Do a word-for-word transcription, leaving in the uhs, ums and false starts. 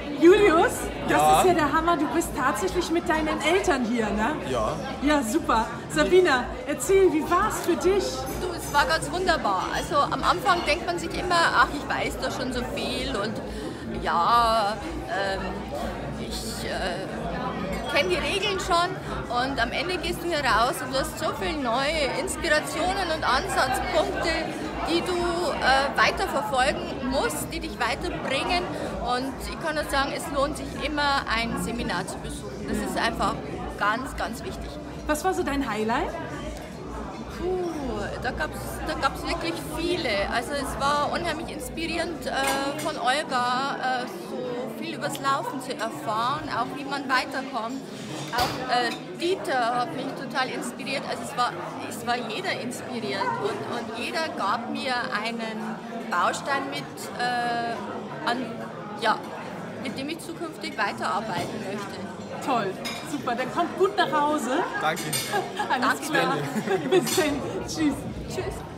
Julius, das Ja? ist ja der Hammer. Du bist tatsächlich mit deinen Eltern hier, ne? Ja. Ja, super. Sabina, erzähl, wie war's für dich? Du, es war ganz wunderbar. Also am Anfang denkt man sich immer, ach, ich weiß doch schon so viel und ja, ähm, ich äh, kenne die Regeln schon und am Ende gehst du hier raus und du hast so viele neue Inspirationen und Ansatzpunkte, die du äh, weiterverfolgen musst, die dich weiterbringen und ich kann nur sagen, es lohnt sich immer ein Seminar zu besuchen. Das ist einfach ganz, ganz wichtig. Was war so dein Highlight? Puh, da gab es da gab's wirklich viele. Also es war unheimlich inspirierend äh, von Olga, äh, so viel übers Laufen zu erfahren, auch wie man weiterkommt. Auch äh, Dieter hat mich total inspiriert. Also es war, es war jeder inspiriert und, und jeder gab mir einen Baustein mit, äh, an, ja, mit dem ich zukünftig weiterarbeiten möchte. Toll, super. Dann kommt gut nach Hause. Danke. Alles Danke. klar. Bis dann. Tschüss. Tschüss.